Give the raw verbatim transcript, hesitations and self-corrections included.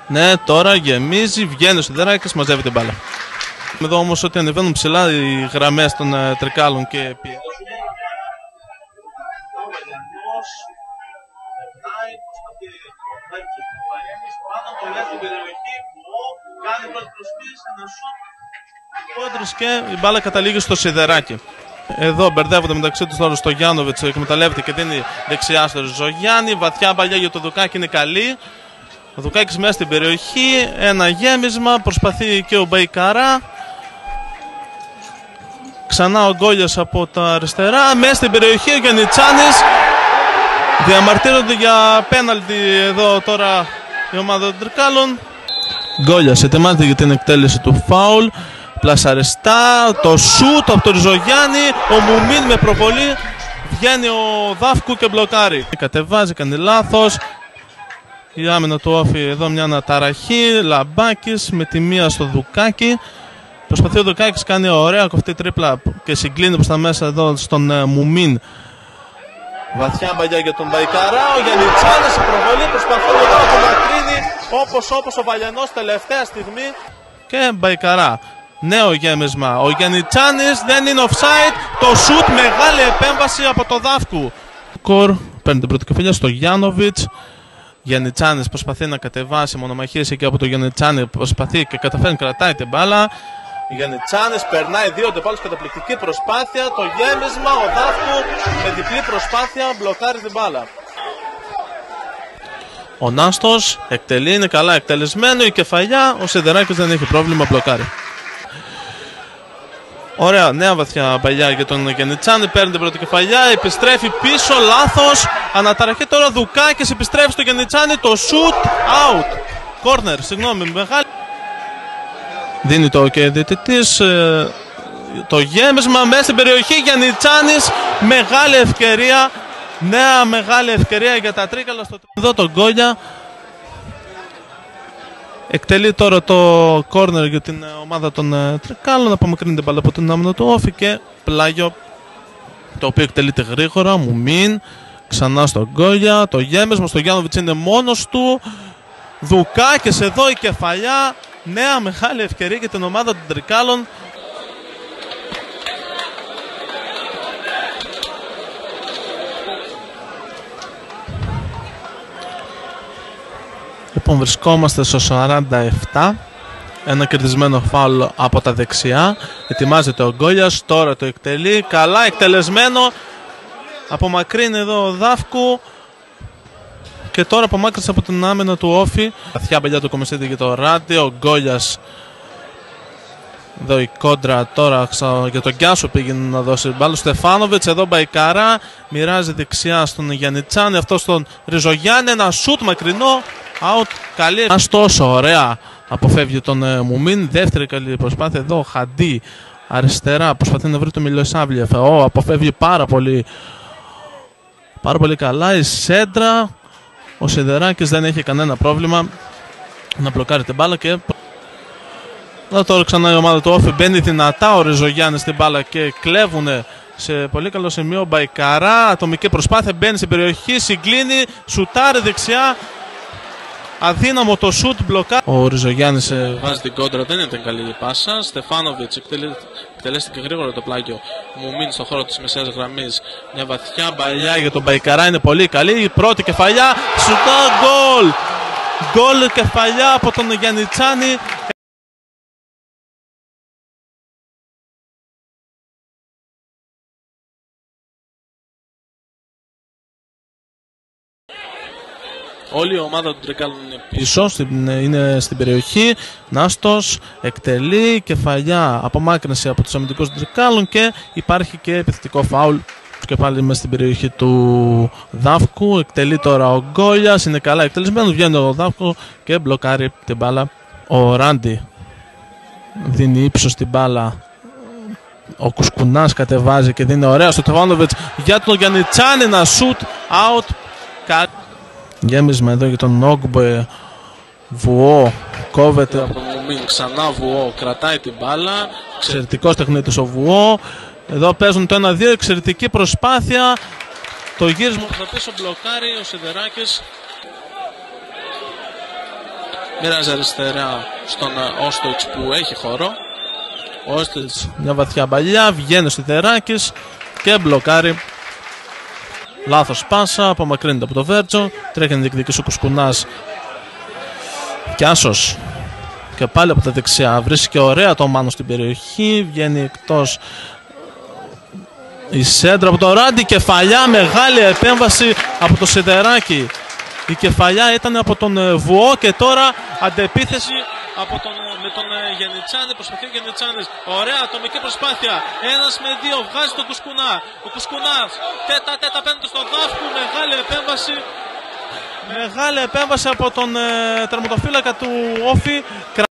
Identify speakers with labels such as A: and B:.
A: Ναι, τώρα γεμίζει, βγαίνει ο Σιδεράκης, μαζεύει την μπάλα. Εδώ όμως ότι ανεβαίνουν ψηλά οι γραμμές των uh, Τρικάλων και πιέζουν. Και η μπάλα καταλήγει στο Σιδεράκη. Εδώ μπερδεύονται μεταξύ τους τώρα στο Γιάννοβιτς, εκμεταλλεύεται και δίνει δεξιά στο Ριζογιάννη. Βαθιά παλιά για το Δουκάκη είναι καλή. Ο Δουκάκης μέσα στην περιοχή, ένα γέμισμα, προσπαθεί και ο Μπαϊκαρά. Ξανά ο Γκόλιας από τα αριστερά, μέσα στην περιοχή ο Γιαννιτσάνης. Διαμαρτύρονται για πέναλτι εδώ τώρα η ομάδα των Τρικάλων. Γκόλιας ετοιμάζεται για την εκτέλεση του φάουλ. Πλασαριστά, το σούτ από τον Ριζογιάννη. Ο Μουμίν με προβολή. Βγαίνει ο Δάφκου και μπλοκάρει. Κατεβάζει, κάνει λάθος. Η άμυνα του Όφη εδώ μια αναταραχή. Λαμπάκης με τη μία στο Δουκάκη. Προσπαθεί ο Δουκάκης, κάνει ωραία κοφτή τρίπλα και συγκλίνει προς τα μέσα εδώ στον uh, Μουμίν. Βαθιά μπαλιά για τον Μπαϊκαρά. Ο Γιαννιτσάνης η προβολή. Προσπαθούν εδώ να τον μακρύνει όπως όπως ο Βαλιανός τελευταία στιγμή. Και Μπαϊκαρά. Νέο γέμισμα. Ο Γιαννιτσάνης δεν είναι offside. Το σουτ, μεγάλη επέμβαση από το Δάφκου. Κορ παίρνει την πρώτη κεφαλιά στο Γιάννοβιτς. Γιαννιτσάνης προσπαθεί να κατεβάσει μονομαχίες εκεί από το Γιαννιτσάνη. Προσπαθεί και καταφέρνει, κρατάει την μπάλα. Γιαννιτσάνης περνάει δύο ντεπάλους, καταπληκτική προσπάθεια. Το γέμισμα, ο Δάφκου με διπλή προσπάθεια μπλοκάρει την μπάλα. Ο Νάστος εκτελεί, είναι καλά εκτελεσμένο. Η κεφαλιά, ο Σιδεράκης δεν έχει πρόβλημα, μπλοκάρει. Ωραία, νέα βαθιά παλιά για τον Γιαννιτσάνη. Παίρνει την πρώτη κεφαλιά, επιστρέφει πίσω, λάθος. Αναταραχή τώρα Δουκάκης, επιστρέφει στο Γιαννιτσάνη. Το shoot, out. Corner, συγγνώμη, μεγάλη. Δίνει το και διαιτητής. Ε, το γέμισμα μέσα στην περιοχή. Γιαννιτσάνης, μεγάλη ευκαιρία. Νέα μεγάλη ευκαιρία για τα Τρίκαλα. Στο... Εδώ τον Γκόλια. Εκτελεί τώρα το κόρνερ για την ομάδα των Τρικάλων. Απομακρύνει την μπάλα από την άμυνα του Όφη και πλάγιο, το οποίο εκτελείται γρήγορα. Μουμίν ξανά στον Γκόλια. Το γέμισμα στο Γιάννοβιτς είναι μόνος του. Δουκάκης εδώ, η κεφαλιά. Νέα μεγάλη ευκαιρία για την ομάδα των Τρικάλων. Λοιπόν, βρισκόμαστε στο σαράντα επτά. Ένα κερδισμένο φάουλ από τα δεξιά. Ετοιμάζεται ο Γκόλιας, τώρα το εκτελεί. Καλά εκτελεσμένο. Απομακρύνει εδώ ο Δάφκου. Και τώρα απομάκρυνσε από την άμυνα του Όφη. Βαθιά μπελιά του Κομιστήτη για το Ράντι. Ο Γκόλιας. Εδώ η κόντρα τώρα για τον Γκιάσο πήγαινε να δώσει μπάλα. Στεφάνοβιτς, εδώ Μπαϊκαρά. Μοιράζει δεξιά στον Γιαννιτσάνη. Αυτό στον Ριζογιάννη. Ένα σουτ μακρινό. Out, καλή. Τόσο ωραία αποφεύγει τον ε, Μουμίν. Δεύτερη καλή προσπάθεια εδώ. Ο Χαντί αριστερά προσπαθεί να βρει τον Μιλοσάβλιεφ. Ο, αποφεύγει πάρα πολύ, πάρα πολύ καλά. Η σέντρα. Ο Σιδεράκης δεν έχει κανένα πρόβλημα να μπλοκάρει την μπάλα. Και εδώ τώρα ξανά η ομάδα του Όφη μπαίνει δυνατά. Ο Ριζογιάννης στην μπάλα και κλέβουνε σε πολύ καλό σημείο. Μπαϊκαρά, ατομική προσπάθεια, μπαίνει στην περιοχή, συγκλίνει, σουτάρει δεξιά. Αδύναμο το σουτ, μπλοκά. Ο Ριζογιάννης ε, βάζει την κόντρα, δεν ήταν καλή η πάσα. Στεφάνοβιτς εκτελέστηκε γρήγορα το πλάγιο. Μουμίν στο χώρο της μεσαίας γραμμής. Μια βαθιά μπαλιά για τον Μπαϊκαρά, είναι πολύ καλή. Η πρώτη κεφαλιά, σουτά, γκολ. Γκολ κεφαλιά από τον Γιαννιτσάνη. Όλη η ομάδα του Τρικάλων είναι πίσω, είναι στην περιοχή. Νάστος εκτελεί, κεφαλιά, απομάκρυνση από τους αμυντικούς του Τρικάλων και υπάρχει και επιθετικό φάουλ και πάλι μέσα στην περιοχή του Δάφκου. Εκτελεί τώρα ο Γκόλιας, είναι καλά εκτελεσμένο, βγαίνει ο Δάφκου και μπλοκάρει την μπάλα. Ο Ράντι δίνει ύψος στην μπάλα. Ο Κουσκουνάς κατεβάζει και δίνει ωραία στο Τεβάνοβιτς για τον Γιαννιτσάνη, ένα shoot out. Γέμισμα εδώ για τον Όγκμπε. Βουό κόβεται από τον Μουμίν. Ξανά Βουό κρατάει την μπάλα. Εξαιρετικός τεχνίτης ο Βουό. Εδώ παίζουν το ένα δύο. Εξαιρετική προσπάθεια. Το γύρισμα που θα πίσω μπλοκάρει ο Σιδεράκης. Μοιράζει αριστερά στον Όστοιτς που έχει χώρο. Ο Όστοιτς μια βαθιά μπαλιά, βγαίνει ο Σιδεράκης και μπλοκάρει. Λάθος πάσα, απομακρύνεται από το Βέρτζο. Τρέχει να διεκδικήσει ο Κουσκουνάς. Κιάσος. Και πάλι από τα δεξιά βρίσκει ωραία το Μάνο στην περιοχή. Βγαίνει εκτός η σέντρα από το Ράντι. Κεφαλιά, μεγάλη επέμβαση από το Σιδεράκη. Η κεφαλιά ήταν από τον Βουό και τώρα αντεπίθεση από τον, με τον Γενιτσάνη. Προσπαθεί ο Γενιτσάνης. Ωραία ατομική προσπάθεια. Ένας με δύο. Βγάζει τον Κουσκουνά. Ο Κουσκουνάς τέτα τέτα πέντε στον Δάφκου. Μεγάλη επέμβαση. Μεγάλη επέμβαση από τον ε, τερματοφύλακα του Όφη.